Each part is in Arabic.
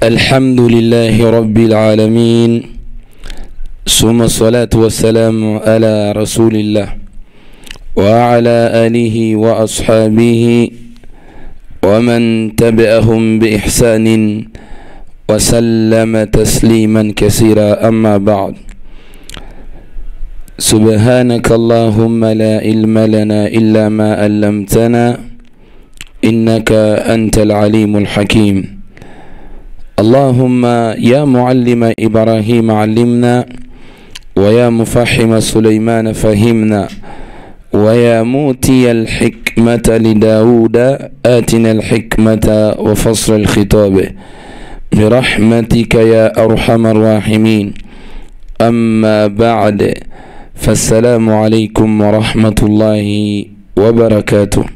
الحمد لله رب العالمين، ثم الصلاة والسلام على رسول الله وعلى آله وأصحابه ومن تبعهم بإحسان وسلم تسليما كثيرا. أما بعد، سبحانك اللهم لا علم لنا إلا ما علمتنا إنك أنت العليم الحكيم. اللهم يا معلم إبراهيم علمنا، ويا مفهم سليمان فهمنا، ويا موتي الحكمة لداود آتنا الحكمة وفصل الخطاب برحمتك يا أرحم الراحمين. أما بعد، فالسلام عليكم ورحمة الله وبركاته.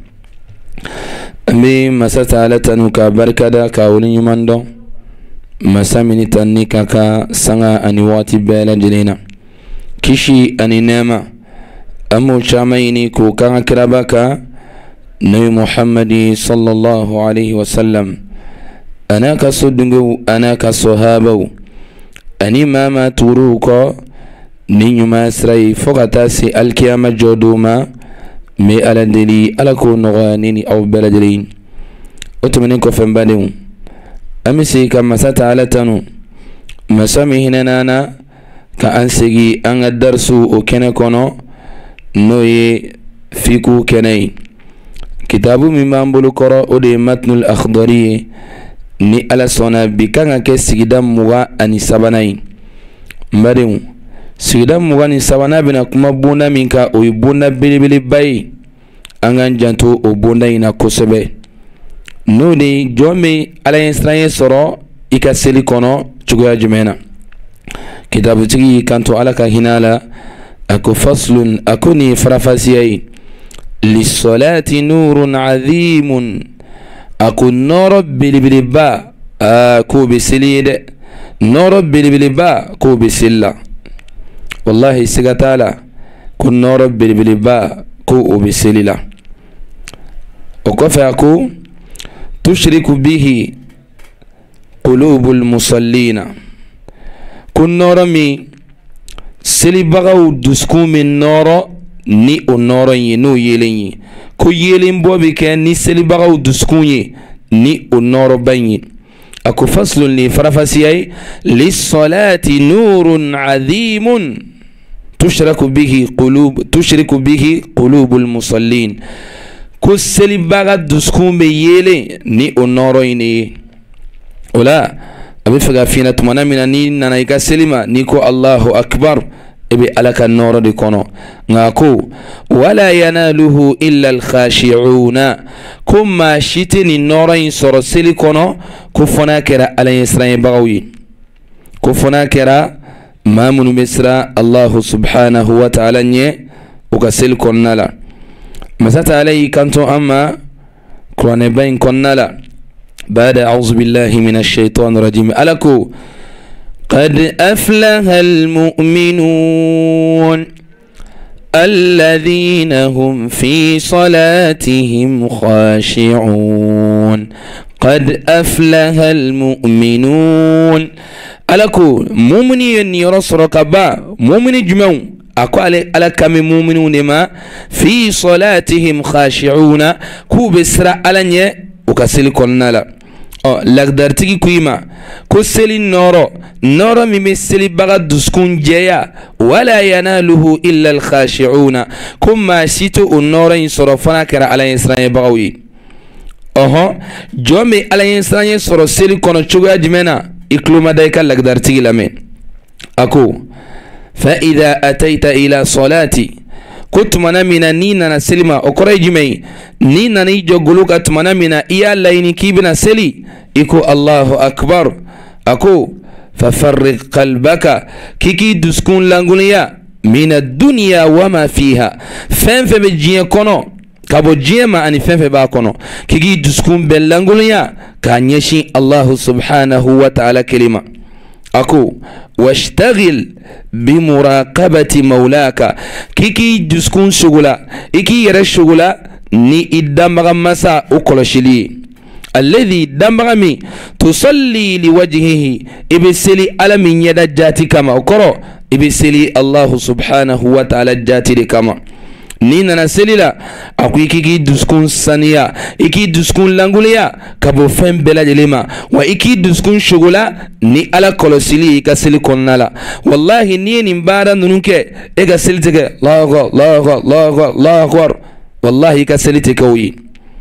أمي مساتالتنو كبركة كاولين يمندو مسامني تنيكا سنغا أنيواتي بيلا جلينا كيشي أني نيما أمو شاميني كو كان كراباكا نبي محمد صلى الله عليه وسلم. أنا كصدنغو أنا كصحابو أني ماما توروكو نينيو ماسري فوقتاسي الكيامة جودوما مي على دلي على كو نغانيني أو بلدلين أتمنينكو فنباليو أمسي كما ستعالتنو مسامي هنانا كأنسيجي أن الدرسو وكنكونو نوي فيكو كني كتابو ممان بلو كرا ودي متن الأخضري ni ala sona bikanga ke sigida muga ani sabanayi mbarimu sigida muga ni sabana bina kuma bunda minka o bunda bilibili bayi angan janto o bunda ina kosebe nudi jome ala insranye soro ika seli kono chugoya jumena kitabu tigi kanto ala ka hinala ako faslun akuni farafasiyai lissolati nurun azimun aku noro bilibiliba ko bisilide noro bilibiliba ko bisilla wallahi sigatala ku noro bilibiliba ko bisilila okofa aku tushriku bihi qulubul musallina kun noro mi silibagaw dusku min noro ni o noro yi no yelenyi ko yelen bobi ke ni selibagaw duskunye ni o noro banyi ako faslun li farafasiyai lis-salati nurun azimun tushriku bihi qulubul musallin ko selibaga duskumbe yele ni o noro ini ola abi faga fina tumana mina ni nana ika selima ni ko Allahu akbar ebe alaka noro de kono ngako wala yanaluhu illa al-khashi'una kuma shitini noro in soro seli kono kufona kera ala yisra'i bagawi kufona kera mamunu misra Allah subhanahu wa ta'ala nye uka seli konnala masata alayhi kanto amma kurane bain konnala bada a'udhu billahi minash shaitanir rajim alako قد أفلح المؤمنون الذين هم في صلاتهم خاشعون قد أفلح المؤمنون ألكو مؤمنين يرسل كبا مؤمن جمعون أكو على كم مؤمنون ما في صلاتهم خاشعون كو بسرع على وكسل كلنا lagdartigi kuima ko seli noro mi meseli baga duskun jeya wala yanaluhu illa al-khashi'una kuma sito noro in sorofana kara ala insranye bagawi jome ala insranye soro seli kono chuga jimena ikluma daika lagdartigi lame ako fa idha ataita ila salati kutmana mina nina na selima okore jimei nina ni joguluka tumana mina iya laini kibina seli iko Allahu akbar ako fafarriq qalbaka kiki duskun languliya min ad-dunya wama fiha fenfe be jiye kono kabo jema ani fenfe ba kono kiki duskun bel languliya ka nyeshi Allahu subhanahu wa ta'ala kelima ako واشتغل بمراقبة مولاك كيكي جسكون شغلا إكي يرى شغلا ni idda magamasa ukoloshili الذي دمغمي تصلي لوجهه إبسلي على من يد جاتي كما أقرأ إبسلي الله سبحانه وتعالى جاتي كما نينا نسليلا أكو إكي دسكون سانيا إكي دسكون لانغوليا كابو فهم بلا جلما وإكي دسكون شغلا ني على كولوسيلي إكا سلي كونالا والله ني نمبارا ننوكي إكا سلي تكي الله أكبر الله أكبر الله أكبر الله أكبر والله إكا سلي تكوي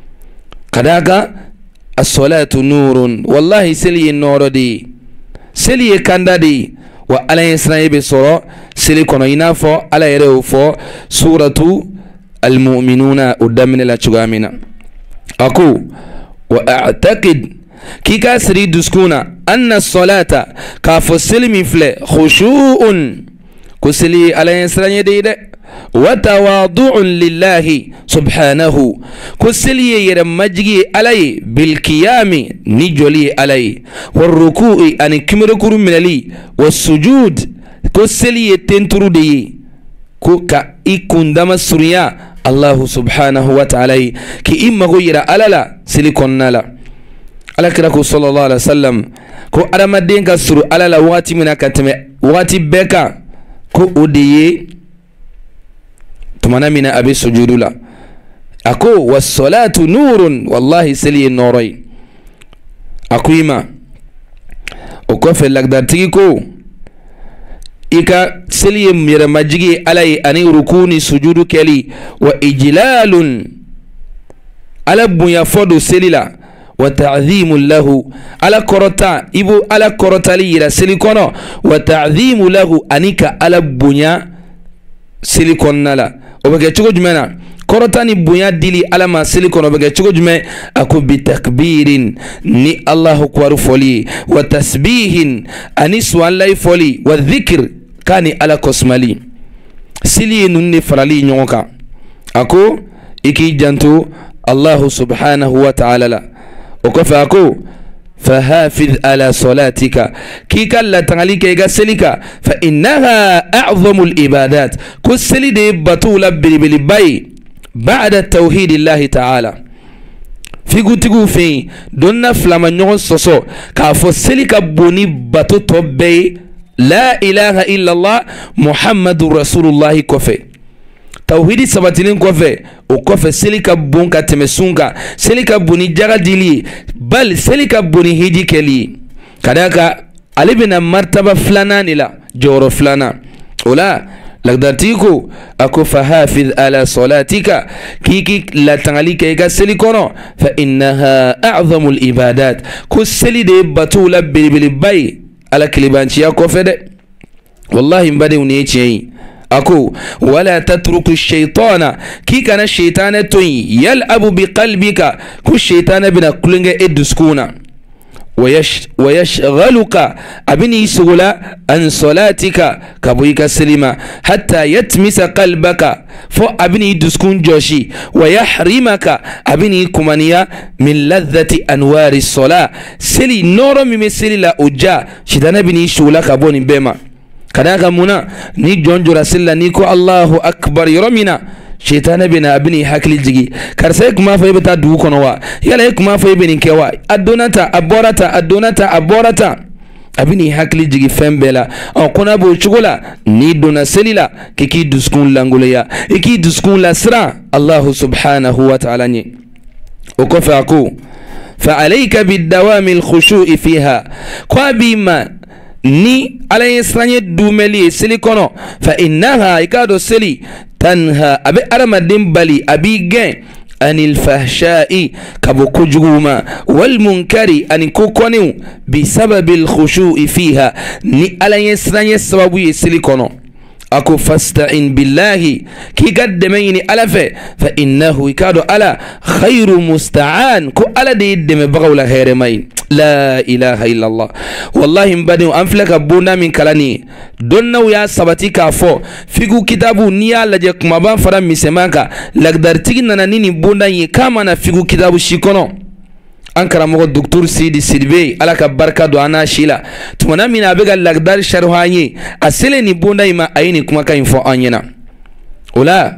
كداكا الصلاة نور والله سلي النور دي سلي كاندا دي وعلى يسرى بصورة سلي كونو ينافو على يريو فو سورة المؤمنون قدامنا لا تشغامنا أكو وأعتقد كي كاسري دسكونا أن الصلاة كافو سلمي فلي خشوع كسلي على يسرى يدي وتواضع لله سبحانه كسلي يرمجي علي بالقيام نجلي علي والركوع أن كمركر من لي والسجود كسلي تنتردي كوكا إكون دم السريا الله سبحانه وتعالى كي إما غير ألالا سيليكون لا على كراكو صلى الله عليه وسلم كو أرمدين كسر ألالا واتي منا كتم واتي بكا كو أودي تمنا من أبي سجود لا أكو والصلاة نور والله سلي النوري أكو إما أكو في اللقدار كو إكا سلي ميرمجي علي أني ركوني سجود كلي وإجلال على بنيا فضو سليلا وتعظيم له على كرتا إبو على كرتا لي سلي كونو وتعظيم له أنيكا على بنيا سلي كونالا وبكي تشوكو جمانا كرتاني بنيا ديلي على ما سلي كونو بكي تشوكو جمانا أكو بتكبير ني الله أكبر فولي وتسبيح أني سوان لاي فولي والذكر كاني على كسمالي سلي نوني فرالي نيوكا أكو إكي جانتو الله سبحانه وتعالى لا وكفى أكو فحافظ على صلاتك كي كلا تغليك يغا سليكا فإنها أعظم الإبادات كسلي دي بطولة بلي بعد التوحيد الله تعالى في قوتيقو في دون فلما نيون سوسو كافو سليكا بوني بطو توبي لا إله إلا الله محمد رسول الله كفي tawhidi sabatilin kofe o kofe selika bonka temesunga selika buni jaga dili bal selika buni hiji keli kadaka alibina martaba flana nila joro flana ola lagdartiko ako fahafiz ala salatika kiki la tangalika ega selikono fa innaha a'zamu al ibadat ko selide batula bilbil bay ala kilibanci ya kofe de wallahi mbade uniyechi أكو ولا تترك الشيطان كي كان الشيطان توي يلعب بقلبك كو الشيطان بنا كلنجا إدسكونا ويشغلك أبني سغلا عن صلاتك كبويك سليما حتى يتمس قلبك فو أبني إدسكون جوشي ويحرمك أبني كمانيا من لذة أنوار الصلاة سلي نور ممثل لا أجا شيطان بني شغلا كبوني بما kadaka muna ni jonjo rasilla ni ko Allahu akbar yoromina shaytan bina abni hakli jigi karse kuma fa ibata du kono wa yala kuma fa ibni kewa adonata aborata abni hakli jigi fembela on kona bo chugula ni dona selila kiki duskun languleya iki duskun la sra Allah subhanahu wa ta'ala ni ukofaku fa alayka bidawami alkhushu'i fiha kwa bima ni ala yesranye dumeli silikono fa innaha ikado seli tanha abe aramadin bali abi gen anil fahsha'i kabuku juguma wal munkari an kukoniu bisababil khushu'i fiha ni ala yesranye sababu silikono أكو فاستعن بالله كي قدميني ألفه فإنه يكادو ألا خير مستعان كو ألا دي يدم بغولا خير مين لا إله إلا الله والله مبادئ أنفلك بونا من كلاني دونو يا سبتي كافو فيكو كتابو نيا لجيك مبان فرام مسمانكا لقدر تيجينا نيني بونا يكامنا فيكو كتابو شيكونو ankara mogo doktor Sidi Sidibé ala ka barka do ana shila tumana mina bega lagdar sharhanye asele ni bonda ima ayini kuma ka info anyena ola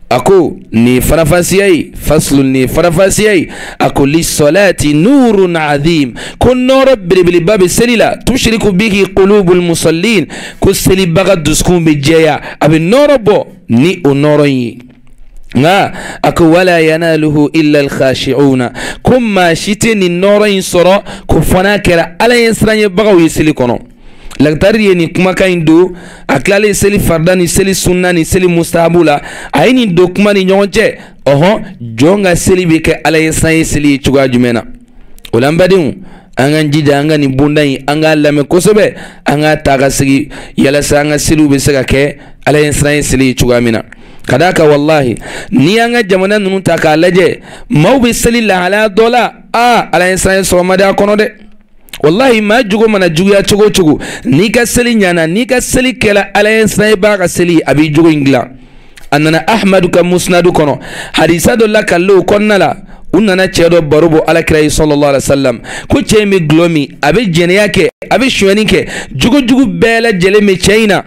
ako ni farafasiyai faslu ni farafasiyai ako lissalati nurun azim kun noro bilibili babi selila tushriku bihi qulubul musallin ko seli baga duskun be jeya abi noro bo ni o noro yi nga ako wala yanaluhu illa alkhashi'una kumma shitini noro yin soro ko fana kera ala yesranye baga wi seli kono lagtari ni kuma kain do aklale seli farda ni seli sunna ni seli mustahabula ayini do kuma ni nyonje oho jonga seli be ke ala yesranye seli chuga jumena ulambadin anga njida anga ni bundai anga lame kosobe anga taga sigi yala sanga selu be sega ke ala yesranye seli chuga mina kadaka wallahi ni anga jamana nunu taka laje mawbe seli la ala dola ala yesranye so mada kono de wallahi ma jugo mana juguya chugo ni ka seli nyana ni ka seli kela ala sniper ka seli abi jugo ingla anana ahmadu ka musnadu kono hadisa do la kallo konnala unana chedo barubo ala kira sallallahu alaihi wasallam ko chemi glomi abi jene yake abi shweni ke jugo bela jele me chaina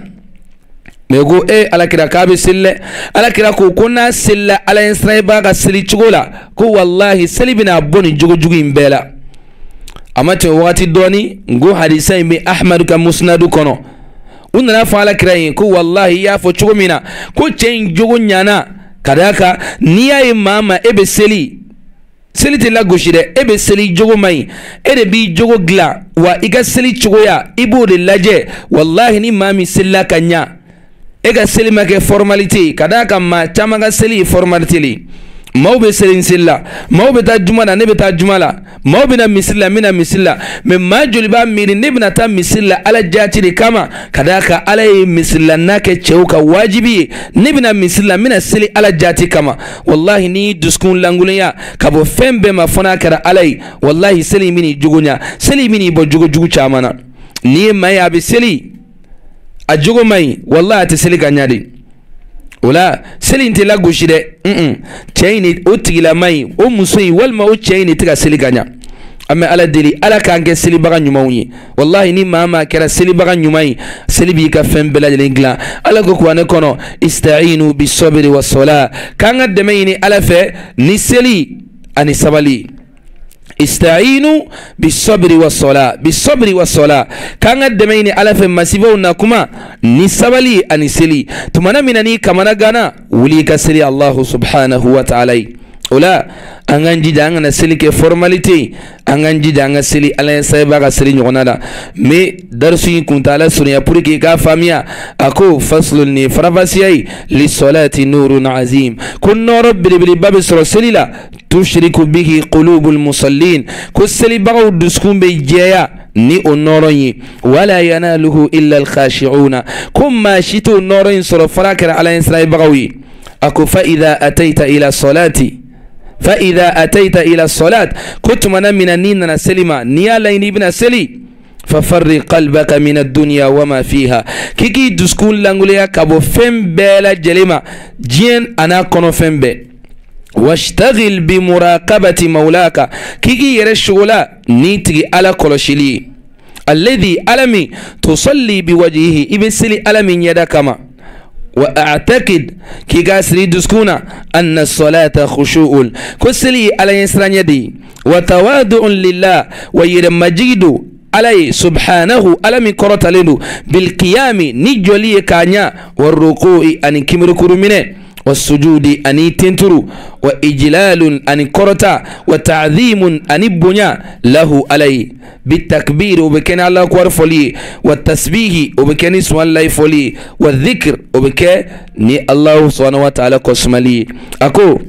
mego ala kira ka be sille ala kira ko konna silla ala sniper ka seli chugola ko wallahi seli bina boni jugo imbela amate wakati doni ngo hadisa ime ahmadu ka musnadu kono unana fala kirayin ko wallahi ya fo chugumina ko chen jogo nyana kadaka niya imama ebe seli te la goshire ebe seli jogo mai ede bi jogo gla wa iga seli chugoya ibo de laje wallahi ni mami sella kanya ega seli make formality kadaka ma chamaga seli formality mawbe selin silla mawbe ta jumala ne be ta jumala mawbe na misilla mina misilla me majuli ba miri ne bina ta misilla ala jati de kama kadaka ala misilla nake cheuka wajibi ne bina misilla mina sili ala jati kama wallahi ni duskun languliya kabo fembe mafona kara alai wallahi seli mini jugunya seli mini bo jugu chamana ni mai abi seli a jugu mai wallahi ta seli ganyadi wala seli nte la goshide chaini o tigila mai o musoi walma o chaini tiga seli ganya amma ala deli ala kanke seli baga nyumawi wallahi ni mama kera seli baga nyumai seli bi ka fembela lingla ala go kwane kono ista'inu bis sabri was sala kanga demaini ala fe ni seli ani sabali استعينوا بالصبر والصلاة كان دميني على في مسيبو نكما نسبلي أنسلي تمنا منني كمنا غانا ولي كسري الله سبحانه وتعالى ولا anganji danga na seli ke formality anganji danga seli ala sayba ga seli nyonada me darsu kuntala sunya pour que ka famia ako faslun ni farafasiyai li salati nurun azim kun nur bil bab selila tushriku bihi qulubul musallin ko seli bagu duskun be jeya ni onoroyi wala yanaluhu illa al khashi'una kumma shitu norin sura farakara ala isra'i bagawi ako fa idha ataita ila salati فإذا أتيت إلى الصلاة كنت من النين سلمة نيالا ابن سلي ففرق قلبك من الدنيا وما فيها كيكي دسكون لانغوليا كابو فم بلا جلما جين أنا كونو فم بي واشتغل بمراقبة مولاك كيكي يرشغلا نيتي على كولوشيلي الذي ألمي تصلي بوجهه ابن سلي ألمي يدكما وأعتقد كي قاسري دسكونا أن الصلاة خشوع كسلي على يسران يدي وتواضع لله ويرمجيد علي سبحانه ألم كرت لنو بالقيام نجولي كانيا والركوع أن كمر كرمينه والسجود أن تنترو وإجلال أن كرتا وتعظيم أن بنيا له علي بالتكبير وبكن الله أكبر فلي والتسبيح وبكن اسم الله فلي والذكر وبكن الله سبحانه وتعالى قسم لي أكو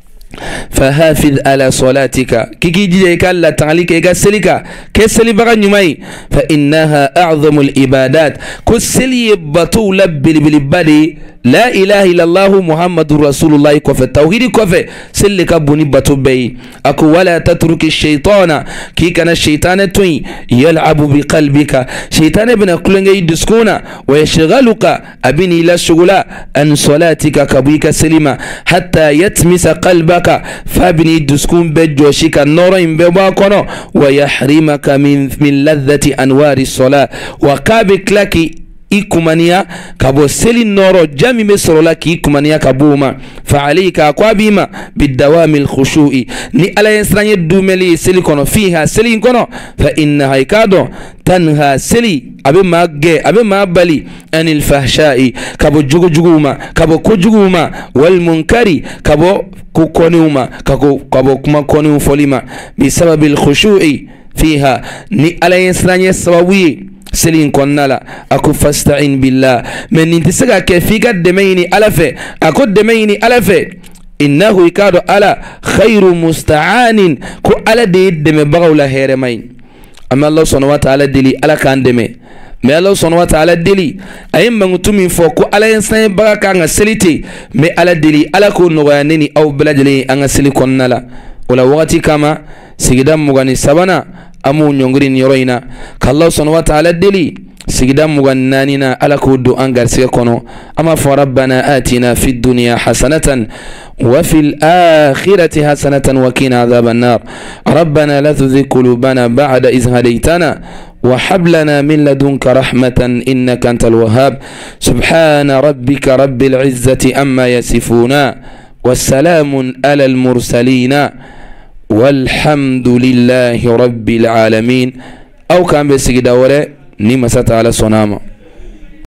فحافظ على صلاتك كي جيك الله تعالى كسلك كسلي بغا نيماي فإنها أعظم العبادات كسلي بطول بالبدي لا إله إلا الله محمد رسول الله كفى التوحيد كفى سلك بني بطبي أكو ولا تترك الشيطان كي كان الشيطان توي يلعب بقلبك شيطان ابن كلنجي يدسكونا ويشغلك أبني لا شغلا أن صلاتك كبيك سلمة حتى يتمس قلبك فابني دسكون بجوشك النور بباكونا ويحرمك من لذة أنوار الصلاة وقابك لك ikumania kabo seli noro jami mesorola ki ikumania kabuma fa alayka kwabima bidawami alkhushu'i ni ala yensranye dumeli seli kono fiha seli kono fa inna haykado tanha seli abe magge abe mabali anil fahsha'i kabo juguma kabo kujuguma wal munkari kabo kukoniuma kabo kuma koni folima bisababi alkhushu'i fiha ni ala yensranye sabawi سلين كونالا أكو فاستعين بالله من انتسقى كيفيك دميني ألفة أكو دميني ألفة إنه يكادو على خير مستعان كو على دي دمي بغو لهيرمين أما الله سبحانه وتعالى دلي على كان دمي ما الله سبحانه وتعالى دلي أيام بنتومي فوكو على إنسان بغا كان سليتي ما على دلي على كو نغانيني أو بلادلي أنا سلي كونالا ولا وقتي كما سيدام مغاني سبانا أمو نيونغرين يروينا كالله سبحانه وتعالى دلي سيدام مغنانينا على كودو أنغار سيكونو أما فربنا آتنا في الدنيا حسنة وفي الآخرة حسنة وقنا عذاب النار ربنا لا تزغ قلوبنا بعد إذ هديتنا وهب لنا من لدنك رحمة إنك أنت الوهاب سبحان ربك رب العزة أما يصفون والسلام على المرسلين والحمد لله رب العالمين أو كان بسجد ولا نمسة على صنامه.